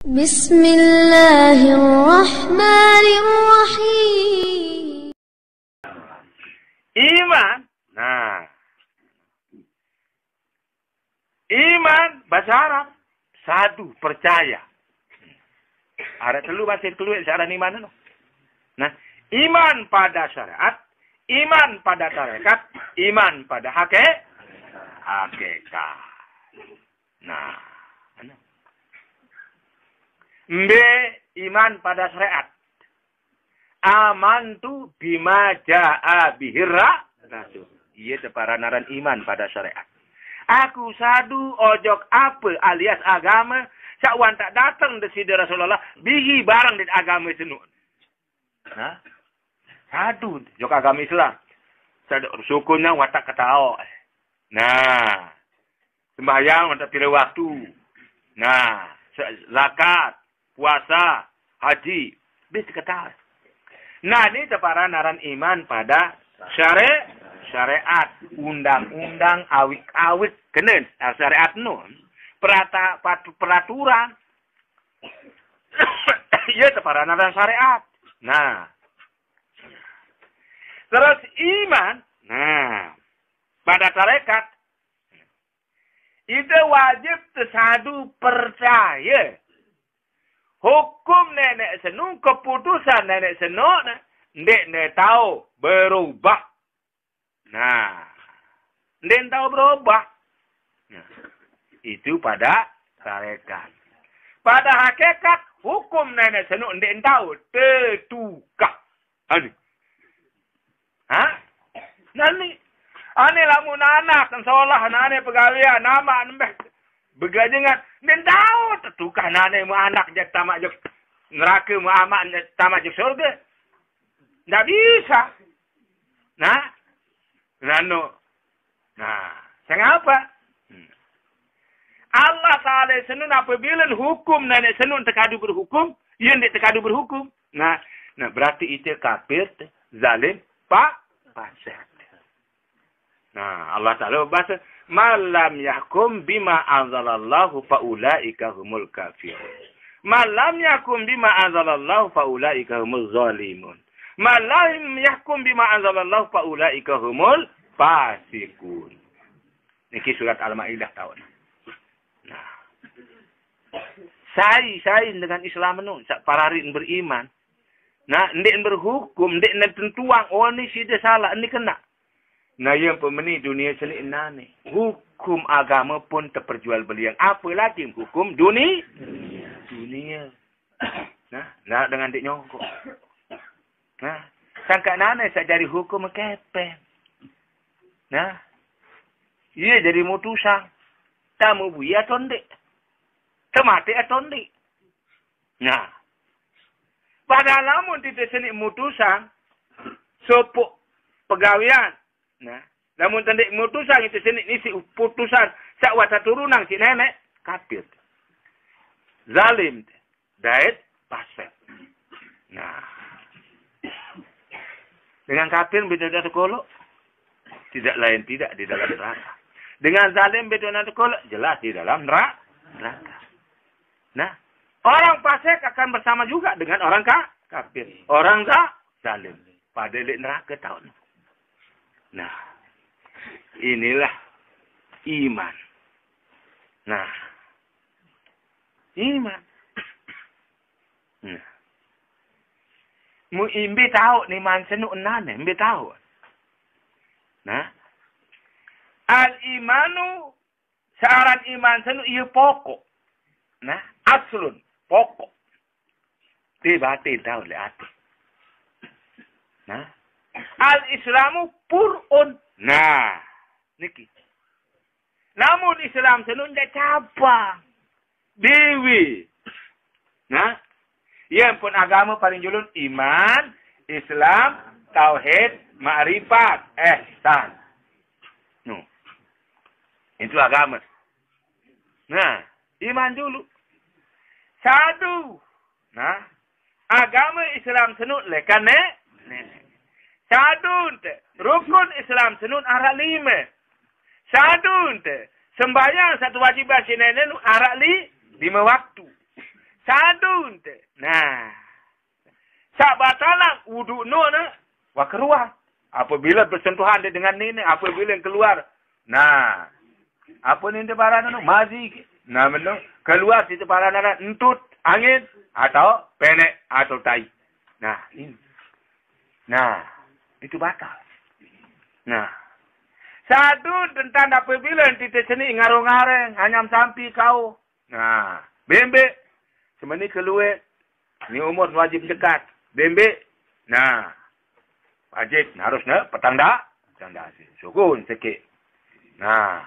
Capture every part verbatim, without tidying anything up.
Bismillahirrahmanirrahim. Iman. Nah. Iman bahasa Arab. Sadu, percaya. Ada telu masih keluar secara iman. Nah, iman pada syariat, iman pada tarekat, iman pada hakikat. Hakikat. Nah, B, iman pada syariat. Amantu bima ja'a bihirra rasul. Iya separanaran iman pada syariat. Aku sadu ojok apa alias agama sakwan tak datang dari sidi Rasulullah bihi barang di agama senun. Nah, sadu jok agama Islam. Sadu sukunya watak ketao. Nah, sembahyang untuk pilih waktu. Nah, zakat, puasa, haji, bis ketao. Nah, ini separanaran iman pada syariat. Syariat, undang-undang, awik-awik, kenen, syariat nun, perata, peraturan, ya separanaran syariat. Nah, terus iman, nah, pada tarekat, itu wajib tersadu percaya. Hukum nenek senung, keputusan nenek senung, nenek tahu berubah. Nah, dia tahu berubah. Nah, itu pada tarekat. Pada hakikat, hukum nenek senuk dia tahu tertukar. Ani. Hah? Nani? Ani lamun anak, seolah nane pegawai, nama nembeh. Begajengan, dia tahu tertukar nane mu anak jak tamak jak neraka mu amak tamak jak surga. Tidak bisa. Nah, Nano. Nah, mengapa? Hmm. Allah Ta'ala senun apabila hukum nenek senun terkadu berhukum, yang dia terkadu berhukum. Nah, nah berarti itu kafir, zalim, pak, fasik. Nah, Allah Ta'ala bahasa, malam yahkum bima anzalallahu faulaika humul kafirun. Malam yahkum bima anzalallahu faulaika humul zalimun. Malam yahkum bima anzalallahu faulaika humul fasikun. Niki surat Al-Maidah tahun. Nah. Sai sai dengan Islam nu sak pararin beriman. Nah, ndik berhukum, ndik nentuang oh ni sida salah, ni kena. Nah, yang pemeni dunia seni nane. Hukum agama pun terperjualbelian. Apa lagi hukum dunia? Dunia. Nah, nah dengan dik nyongkok. Nah, sangka nana saya jadi hukum kepen. Nah, iya jadi mutusan. Tamu buya tonde. Temati atonde. Nah, pada lamun tidak seni mutusan, sopok pegawaian. Nah, namun tanda mutusan itu seni isi putusan sakwata turunan si nenek kafir. Zalim, daet pasir. Nah, dengan kafir beda dari kolok, tidak lain tidak di dalam neraka. Dengan zalim beda dari kolok, jelas di dalam neraka. Nah, orang fasik akan bersama juga dengan orang kafir. Orang zalim pada di neraka tahun. Nah, inilah iman. Nah, iman. Nah. Mu imbi tahu ni man senu nane, imbi tahu. Nah. Al-imanu syarat iman senu ia pokok. Nah, aslun, pokok. Tiba-tiba tahu le hati. Nah. Al-islamu pur'un. Nah, niki. Namun Islam senu ndak cabang. Dewi. Nah, yang pun agama paling julun iman, Islam, tauhid, ma'rifat, ihsan. No. Itu agama. Nah, iman dulu. Satu. Nah, agama Islam senut lekan ne. Sadun te rukun Islam senut arak lima. Sadun te sembahyang satu wajib sinenen arak li lima waktu. Sadun te. Nah. Sak batalang wudu no na. Wah keluar. Apabila bersentuhan dia dengan ini, apabila yang keluar. Nah. Apa ni tebaran no? Mazi. Nah benar. Keluar si tebaran ada entut, angin, atau penek, atau tai. Nah, ini. Nah, itu batal. Nah. Sadun tentang apabila titik seni ngarung-ngareng, hanyam sampi kau. Nah, bembe. Semeni keluar. Ni umur wajib dekat. Bembe. Nah. Wajib. Harusnya petanda. Petanda. Sukun sikit. Nah.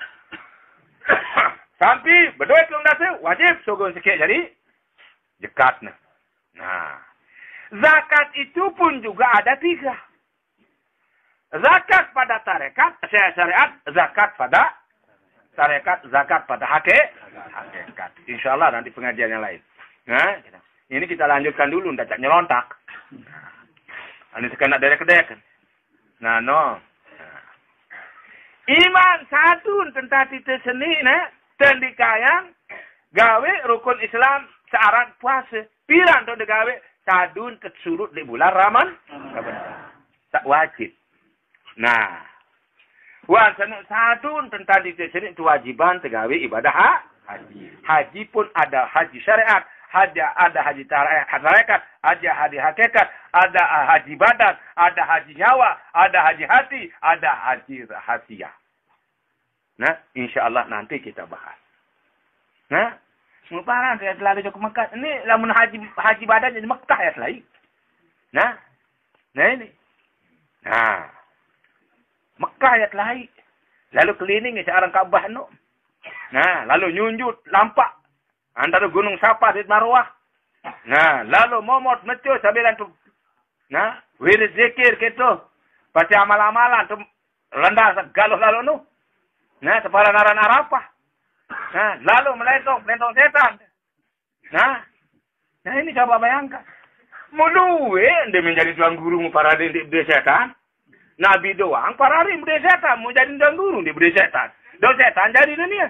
Sampi. Berduit kelung dasa. Wajib. Sukun sikit. Jadi. Dekat. Nah. Zakat itu pun juga ada tiga. Zakat pada tarekat, syariat, zakat pada tarekat, zakat pada hake, hakikat. Insya Allah nanti pengajian yang lain. Nah, ini kita lanjutkan dulu, tidak nyelontak. Nah, ini sekarang ada kedek. Nah, no. Nah. Iman satu tentang titik seni, nah, tendikayang, gawe rukun Islam searan puasa. Pirang tu gawe sadun kesurut di bulan Raman, tak wajib. Nah, wan sanuk sadun tentang di sini kewajiban tegawe ibadah ha? haji. Haji pun ada haji syariat, haji ada haji tarekat, ada haji hakikat, ada haji badan, ada haji nyawa, ada haji hati, ada haji rahasia. Nah, insya Allah nanti kita bahas. Nah, muparan saya selalu ke Mekah. Ini lamun haji haji badan di Mekah ya selalu. Nah, nah ini. Nah. Mekah ayat lain. Lalu keliling seorang Ka'bah no. Nah, lalu nyunjut lampak antara gunung Safa dan Marwah. Nah, lalu momot mecu sambil tu. Nah, wirid zikir gitu. Baca amal-amalan tu rendah galuh lalu nu. Nah, separa naran Arafah. Nah, lalu melentong, melentong setan. Nah, nah ini coba bayangkan. Mulu eh dia menjadi tuan guru para di setan. Nabi doang, para hari beri setan. Mau jadi dan guru, dia beri setan. Dan setan jadi dunia.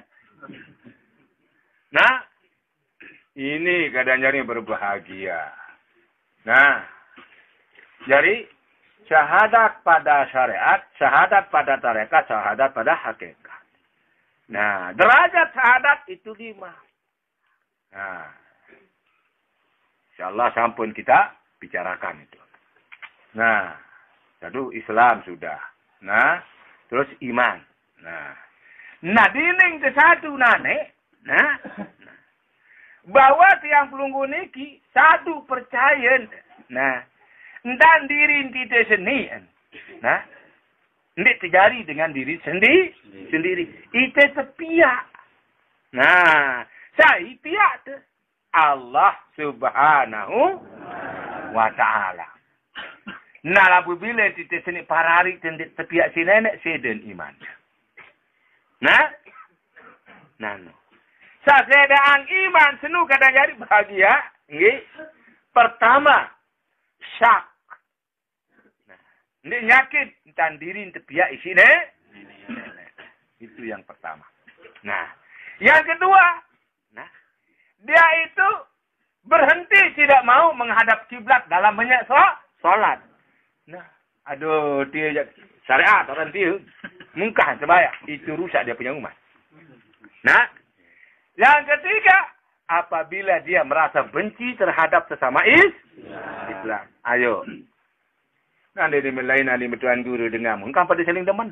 Nah, ini keadaan jadi berbahagia. Nah, jadi, syahadat pada syariat, syahadat pada tarekat, syahadat pada hakikat. Nah, derajat syahadat itu lima. Nah, insyaAllah sampun kita bicarakan itu. Nah, Satu Islam sudah. Nah, terus iman. Nah, nah dining ke satu nane. Nah, bahwa tiang pelunggu niki satu percaya. Nah, dan diri kita sendiri. Nah, ndik terjadi dengan diri sendiri. Sendiri. Itu sepiak. Nah, saya piak tu Allah Subhanahu wa Ta'ala. Nah, apabila kita sini parari tendik tepiak si nenek, seden iman. Nah, nah, no. Sasedaan iman senu kadang jadi bahagia. Nggih. Pertama, syak. Nah, ini nyakit dan diri tepiak isi nenek. Itu yang pertama. Nah, yang kedua, nah, dia itu berhenti tidak mau menghadap kiblat dalam banyak sholat. Nah, aduh, dia syariat orang dia mungkah sebaya itu rusak dia punya umat. Nah, yang ketiga, apabila dia merasa benci terhadap sesama is Islam. Ayo. Nanti di lain nanti tuan guru dengar mungkah pada saling teman.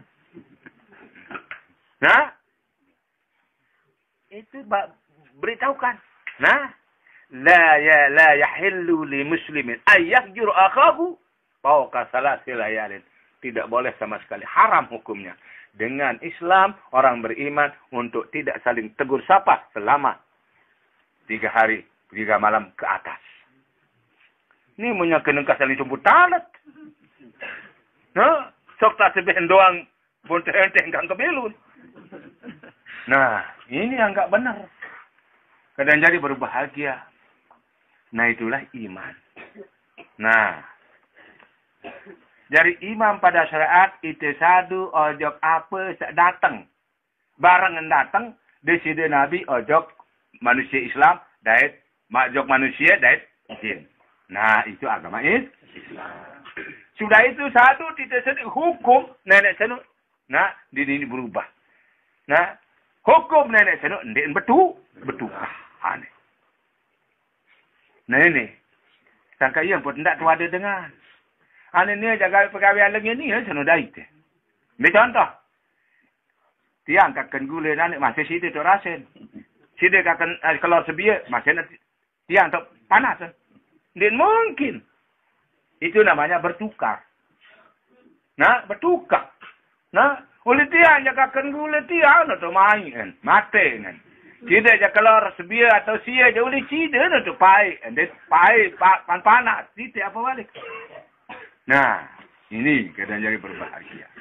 Nah, itu beritahukan. Nah, la ya la yahillu li muslimin ayyahjur akhahu fawqa salasi layalin. Tidak boleh sama sekali. Haram hukumnya. Dengan Islam, orang beriman untuk tidak saling tegur sapa selama tiga hari, tiga malam ke atas. Ini menyakin engkau saling jemput talat. Nah, sok tak sebehen doang, bonteh-enteh engkau kebelun. Nah, ini yang enggak benar. Kadang jadi berbahagia. Nah, itulah iman. Nah, dari imam pada syariat itu sadu ojok apa datang. Barang yang datang di sini Nabi ojok manusia Islam dari makhluk manusia dan jin. Nah, itu agama Islam. Sudah itu satu tidak sedih hukum nenek senu. Nah, di ini berubah. Nah, hukum nenek senu ndek betul, betul. Aneh. Nah ini, sangka yang pun tidak tu ada dengan. Aneh ni jaga pegawai lagi ni ya senu dah itu. Ni contoh. Tiang kakan gula anak masih sida tu rasen. Sida kakan keluar sebia masih nanti tiang tu panas. Dia mungkin. Itu namanya bertukar. Nah, bertukar. Nah, oleh tiang jagakan gula tiang tu main kan. Mati kan. Sida je keluar sebia atau sia je oleh sida tu pai. Dia pai pan panas. Sida apa balik. Nah, ini kadang jadi berbahagia.